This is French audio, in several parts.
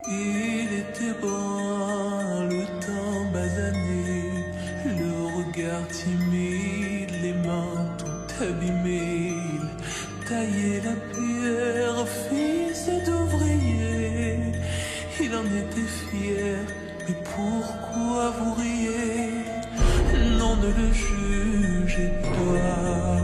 Il était brun, le teint basané, le regard timide, les mains tout abîmées. Il taillait la pierre, fils d'ouvrier. Il en était fier, mais pourquoi vous riez? Non, ne le jugez pas,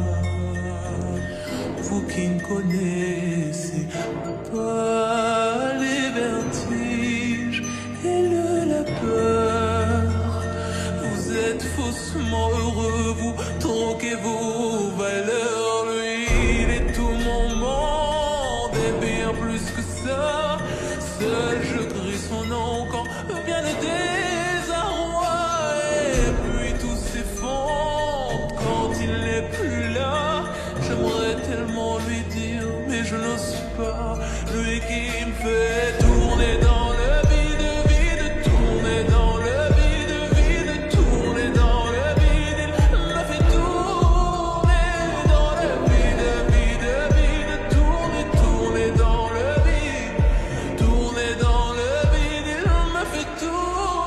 vous qui ne connaissez pas les vertiges et la peur. Vous êtes faussement heureux, vous troquez vos valeurs. Lui, il est tout mon monde et bien plus que ça. Seul je crie son nom quand vient le désarroi. Et puis tout s'effondre quand il n'est plus là. J'aimerais tellement lui dire, mais je n'ose pas. Lui qui me fait tourner dans le vide, tourner dans le vide, tourner dans le vide. Il m'a fait tourner dans le vide, tourner dans le vide, tourner dans le vide. Il m'a fait tourner.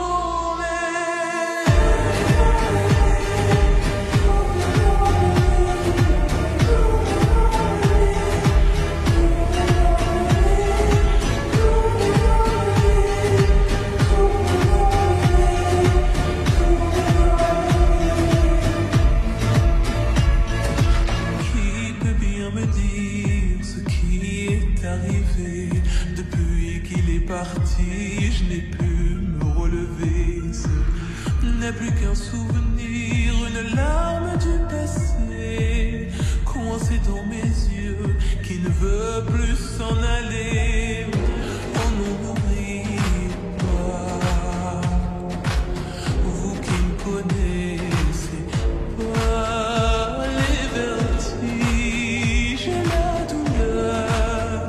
Arrivé. Depuis qu'il est parti, je n'ai pu me relever. Ce n'est plus qu'un souvenir, une larme du passé, coincée dans mes yeux, qui ne veut plus s'en aller. Oh non, n'oubliez pas, vous qui me connaissez pas les vertiges et la douleur.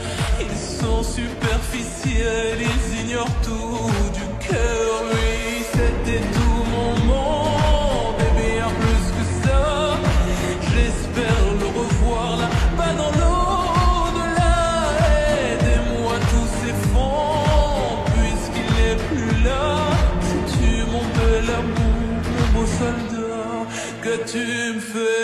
Superficiel, ils ignorent tout du cœur. Lui, c'était tout mon monde et bien plus que ça. J'espère le revoir là-bas dans l'au-delà. Aidez-moi, tout s'effondre puisqu'il n'est plus là. Sais-tu mon bel amour, mon beau soldat, que tu me fais?